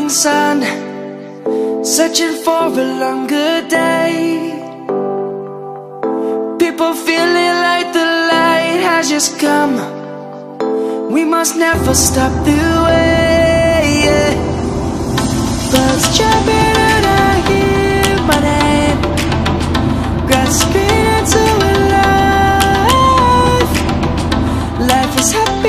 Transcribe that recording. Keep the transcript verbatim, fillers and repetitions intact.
morning sun, searching for a longer day. People feeling like the light has just come. We must never stop the way, yeah. Birds jumping and I hear my name, grasping into a life. Life is happy.